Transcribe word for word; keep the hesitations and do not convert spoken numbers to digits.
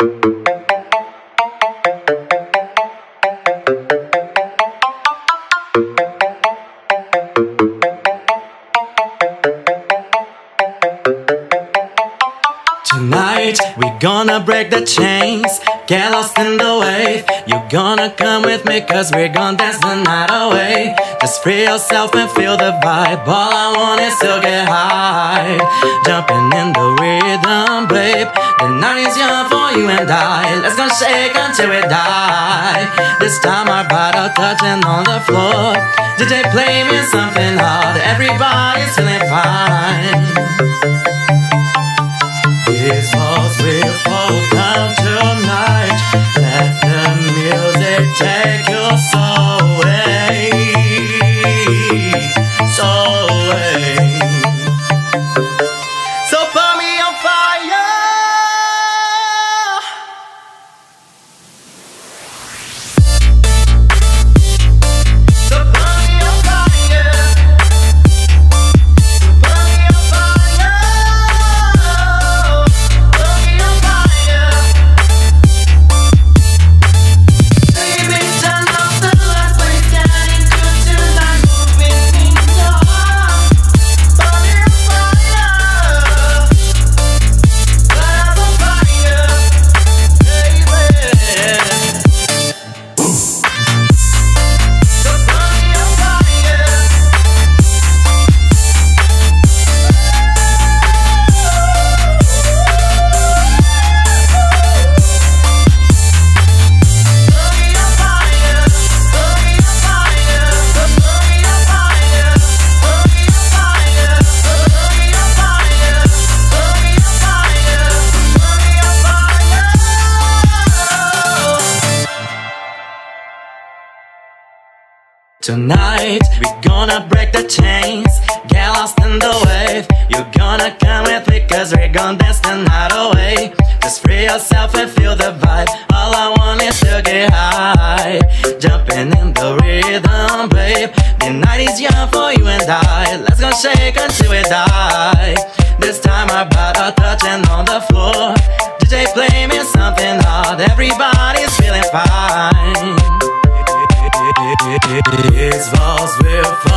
Tonight, we're gonna break the chains, get lost in the wave. You're gonna come with me cause we're gonna dance the night away. Just free yourself and feel the vibe. All I want is to get high, jumping in the rhythm, babe. The night is young for you and I. Let's go shake until we die. This time our bodies touching on the floor. D J play me something hard. Everybody's feeling fine. These walls will fall down tonight. Let the music take your soul away, soul away. So put me on fire. So put me on fire. Put me on fire. Tonight, we're gonna break the chains, get lost in the wave. You're gonna come with me cause we're gonna dance the night away. Just free yourself and feel the vibe. All I want is to get high, jumping in the rhythm, babe. The night is young for you and I. Let's go shake until we die. This time our bodies touching on the floor. D J play me something hard. Everybody's feeling fine. These walls will fall